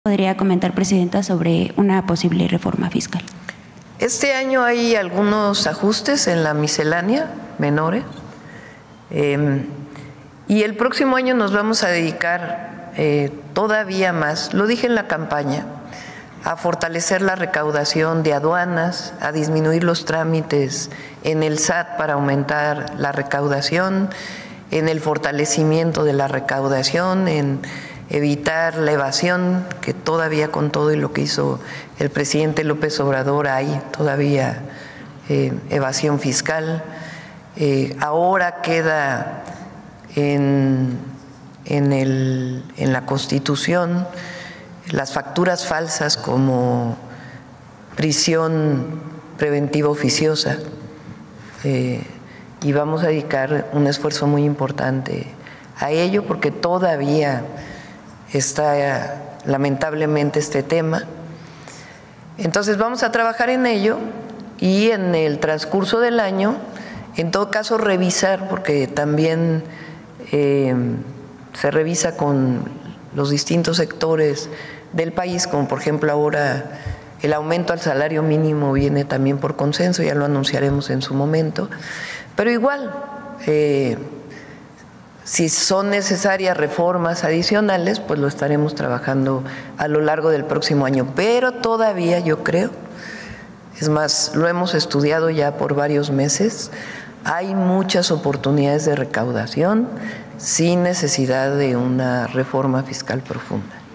¿Podría comentar, Presidenta, sobre una posible reforma fiscal? Este año hay algunos ajustes en la miscelánea menores y el próximo año nos vamos a dedicar todavía más, lo dije en la campaña, a fortalecer la recaudación de aduanas, a disminuir los trámites en el SAT para aumentar la recaudación, en el fortalecimiento de la recaudación, en evitar la evasión, que todavía con todo y lo que hizo el presidente López Obrador hay todavía evasión fiscal. Ahora queda en la Constitución las facturas falsas como prisión preventiva oficiosa, y vamos a dedicar un esfuerzo muy importante a ello porque todavía está lamentablemente este tema. Entonces vamos a trabajar en ello y en el transcurso del año, en todo caso revisar, porque también se revisa con los distintos sectores del país, como por ejemplo ahora el aumento al salario mínimo viene también por consenso, ya lo anunciaremos en su momento, pero igual si son necesarias reformas adicionales, pues lo estaremos trabajando a lo largo del próximo año. Pero todavía yo creo, es más, lo hemos estudiado ya por varios meses, hay muchas oportunidades de recaudación sin necesidad de una reforma fiscal profunda.